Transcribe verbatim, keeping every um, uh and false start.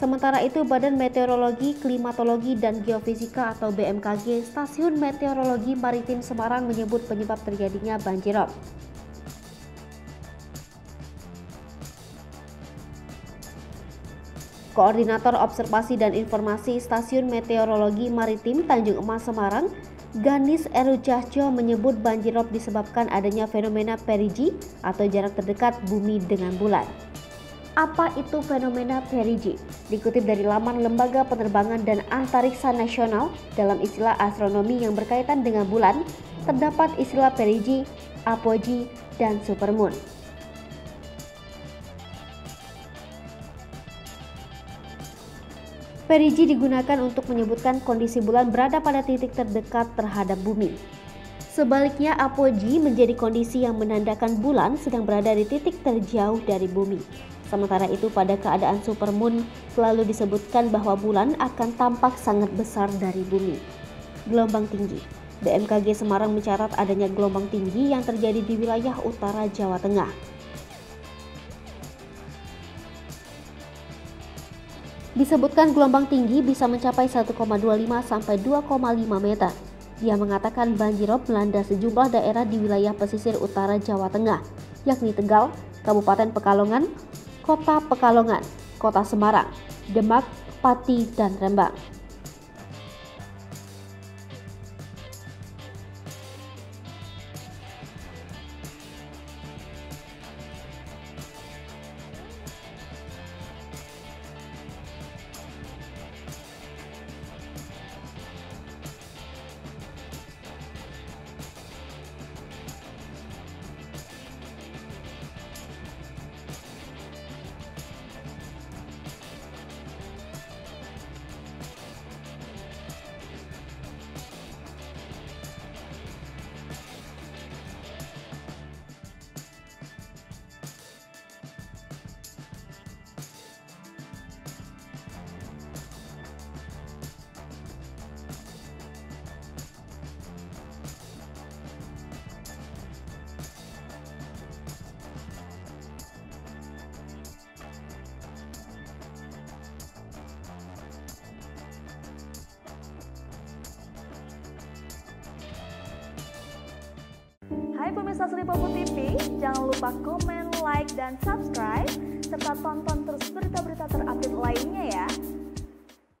Sementara itu, Badan Meteorologi, Klimatologi, dan Geofisika atau B M K G Stasiun Meteorologi Maritim Semarang menyebut penyebab terjadinya banjirop. Koordinator Observasi dan Informasi Stasiun Meteorologi Maritim Tanjung Emas Semarang, Ganis Erujahjo menyebut banjirop disebabkan adanya fenomena perigi atau jarak terdekat bumi dengan bulan. Apa itu fenomena perigi? Dikutip dari laman Lembaga Penerbangan dan Antariksa Nasional, dalam istilah astronomi yang berkaitan dengan bulan, terdapat istilah perigi, apogee, dan supermoon. Perigi digunakan untuk menyebutkan kondisi bulan berada pada titik terdekat terhadap bumi. Sebaliknya, apogee menjadi kondisi yang menandakan bulan sedang berada di titik terjauh dari bumi. Sementara itu, pada keadaan supermoon selalu disebutkan bahwa bulan akan tampak sangat besar dari bumi. Gelombang tinggi. B M K G Semarang mencatat adanya gelombang tinggi yang terjadi di wilayah utara Jawa Tengah. Disebutkan gelombang tinggi bisa mencapai satu koma dua lima sampai dua koma lima meter. Dia mengatakan banjirop melanda sejumlah daerah di wilayah pesisir utara Jawa Tengah, yakni Tegal, Kabupaten Pekalongan, Kota Pekalongan, Kota Semarang, Demak, Pati, dan Rembang. Hai pemirsa Selipopo T V, jangan lupa komen, like, dan subscribe, serta tonton terus berita-berita terupdate lainnya ya.